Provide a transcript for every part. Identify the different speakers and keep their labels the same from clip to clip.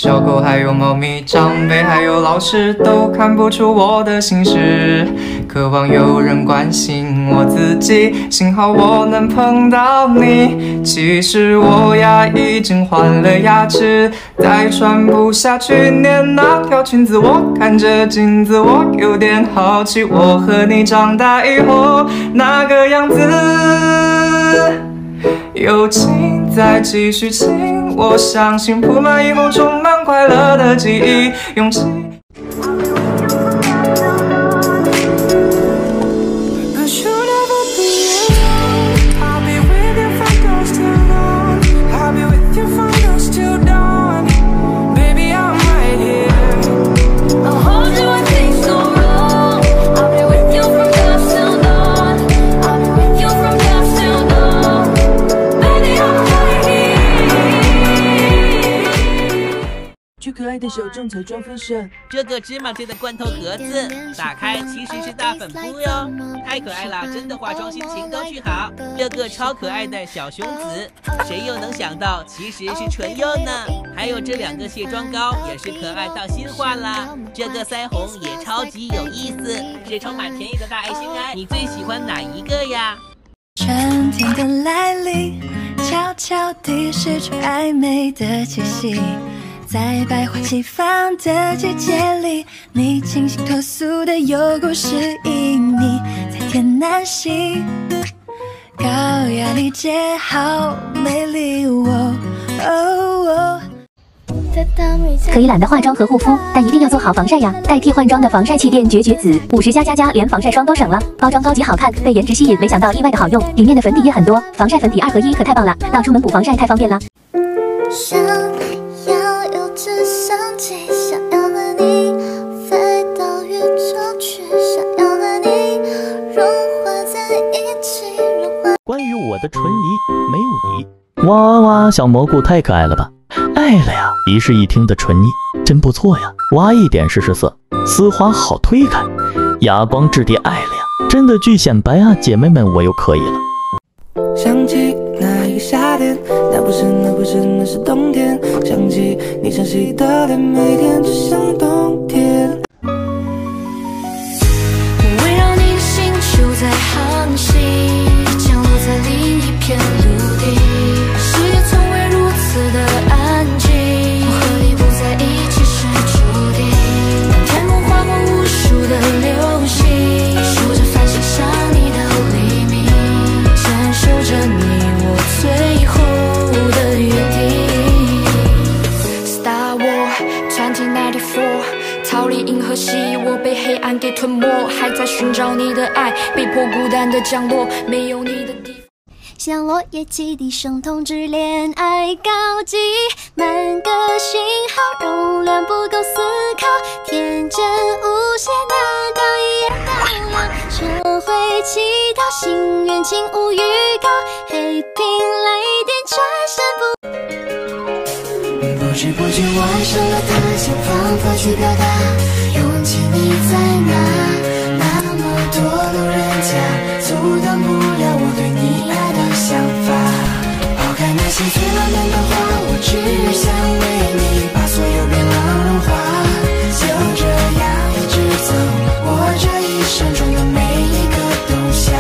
Speaker 1: 小狗还有猫咪，长辈还有老师都看不出我的心事，渴望有人关心我自己，幸好我能碰到你。其实我呀已经换了牙齿，再穿不下去年那条裙子。我看着镜子，我有点好奇，我和你长大以后那个样子。友情再继续亲，我相信铺满以后充满快乐的记忆，勇气。
Speaker 2: 去可爱的小众彩妆分享。
Speaker 3: 这个芝麻街的罐头盒子，打开其实是大粉扑哟，太可爱了，真的化妆心情都去好。这个超可爱的小熊子，谁又能想到其实是唇釉呢？还有这2个卸妆膏也是可爱到心化啦。这个腮红也超级有意思，是充满甜意的大爱心爱。你最喜欢哪一个呀？
Speaker 4: 春天的来临，悄悄地释出暧昧的气息。在百花齐放的季节里，你清新脱俗的有故事旖旎，在天南星，高雅丽姐好美丽哦。
Speaker 5: 可以懒得化妆和护肤，但一定要做好防晒呀！代替换装的防晒气垫绝绝子，50+++，连防晒霜都省了。包装高级好看，被颜值吸引，没想到意外的好用，里面的粉底也很多，防晒粉底2合1，可太棒了！到出门补防晒太方便了。
Speaker 6: 想要有直升机，想要和你飞到宇宙去，想要和你融化在一起。
Speaker 7: 关于我的唇泥没有你，哇哇小蘑菇太可爱了吧！爱了呀！一室一厅的唇泥真不错呀，挖一点试试色，丝滑好推开，哑光质地爱了呀，真的巨显白啊！姐妹们，我又可以了。
Speaker 2: 想起那一个夏天，那不是冬天，想起你晨曦的脸，每天只像冬天。
Speaker 6: 围绕你的星球在航行，降落在另一片陆地，世界从未如此的安静，我和你不在一起是注定。天空划过无数的流星，数着繁星想你的黎明，坚守着你我最后的约定。Star War 2094，逃离银河系，我被黑暗给吞没，还在寻找你的爱，被迫孤单的降落，没有你的地方。像落叶起地生同志恋爱高级，满个信号容量不够思考，天真无邪的高一眼到老，社会乞讨心愿请勿预告，黑屏来电转身不。
Speaker 2: 不知不觉
Speaker 6: 爱上了他，想方法去表达，勇气你在哪？那么多路人甲阻挡不了我对你爱的想法。抛开那些最浪漫的话，我只想为你把所有变冷融化，就这样一直走，我这一生中的每一个冬夏。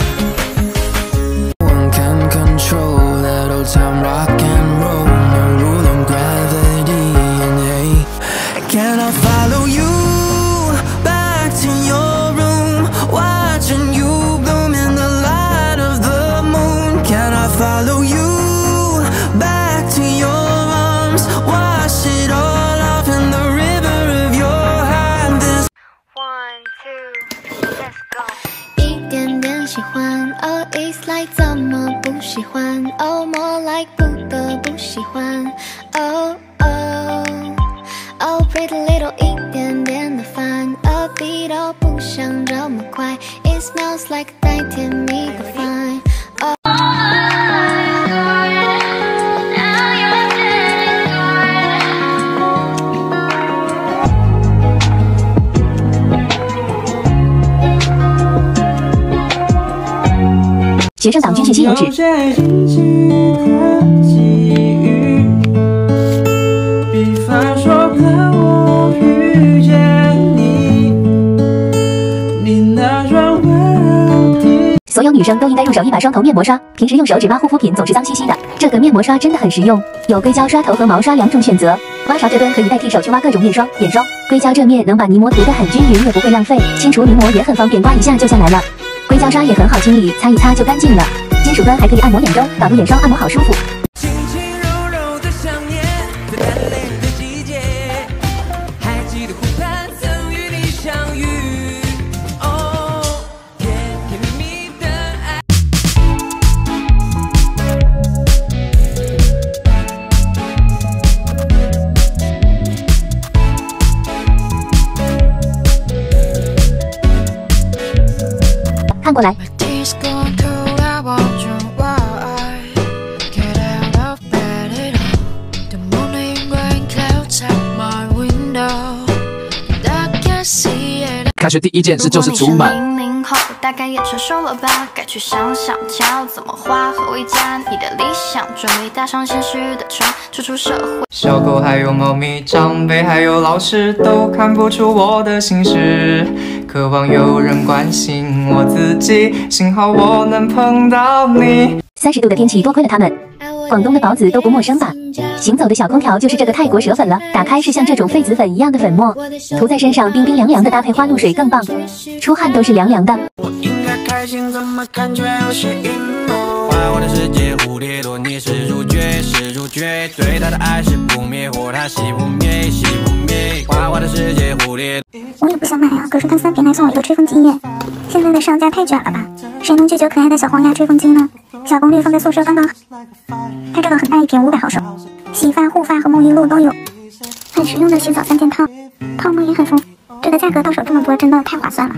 Speaker 2: One can control that old time rock and roll, no rule on gravity and hey, can I follow you back to your room, watching you bloom in the light of the moon? Can I follow you back to your arms, wash it all off in the river of your heart? This
Speaker 6: 1, 2, let's go。一点点喜欢 ，Oh it's like 怎么不喜欢 ，Oh more like 不得不喜欢 ，Oh oh oh pretty little 一点点的烦 ，A beat 都不想这么快 ，It smells like 带甜蜜的 fine。
Speaker 5: 学生党军训新有旨。
Speaker 1: 比方
Speaker 5: 女生都应该入手一把双头面膜刷，平时用手指挖护肤品总是脏兮兮的，这个面膜刷真的很实用，有硅胶刷头和毛刷两种选择。挖勺这端可以代替手去挖各种面霜、眼霜，硅胶这面能把泥膜涂得很均匀，也不会浪费，清除泥膜也很方便，刮一下就下来了。硅胶刷也很好清理，擦一擦就干净了。金属端还可以按摩眼周，导入眼霜按摩好舒服。
Speaker 2: 轻轻柔柔的想念，在单恋的季节，还记得湖畔曾与你相遇。哦，甜甜蜜蜜的爱。
Speaker 5: 看过来。
Speaker 8: 开学第一件事就是出门。
Speaker 6: 00后大概也成熟了吧，该去想想桥怎么画和回家。你的理想准备搭上现实的船，初出社会。
Speaker 1: 小狗还有猫咪，长辈还有老师都看不出我的心事，渴望有人关心我自己，幸好我能碰到你。
Speaker 5: 30度的天气多亏了他们，广东的宝子都不陌生吧？行走的小空调就是这个泰国蛇粉了，打开是像这种痱子粉一样的粉末，涂在身上冰冰凉凉的，搭配花露水更棒，出汗都是凉凉的。
Speaker 2: 我应该开心，怎么感觉有些阴谋？花我的世界，蝴蝶朵，你是主角，是主角，对他的爱是不灭火，他熄不灭，熄不灭。花我的世界，蝴蝶。
Speaker 9: 我也不想买啊，可是他3点还送我一个吹风机耶，现在的上架太卷了吧？谁能拒绝可爱的小黄鸭吹风机呢？小功率放在宿舍刚刚好，它这个很大一瓶500毫升，洗发、护发和沐浴露都有，很实用的洗澡3件套，泡沫也很丰富，这个价格到手这么多，真的太划算了。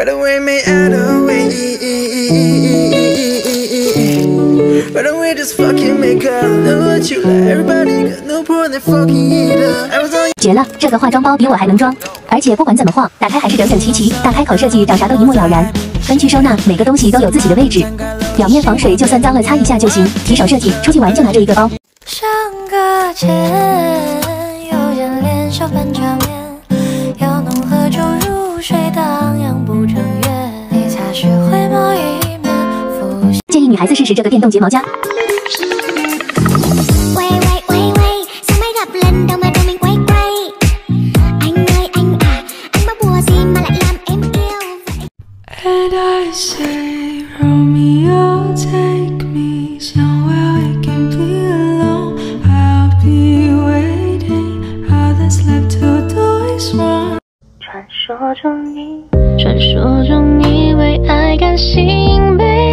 Speaker 5: 绝了，这个化妆包比我还能装，而且不管怎么晃，打开还是整整齐齐，大开口设计找啥都一目了然。分区收纳，每个东西都有自己的位置，表面防水，就算脏了擦一下就行。提手设计，出去玩就拿这一个包。
Speaker 6: 上个前有点脸小半场面，要浓喝酒入睡，荡漾不成约。你擦拭回眸一面，浮
Speaker 5: 建议女孩子试试这个电动睫毛夹。
Speaker 6: And I say, Romeo, take me somewhere we can be alone. I'll be waiting, all that's left to do is run. 传说中你为爱甘心被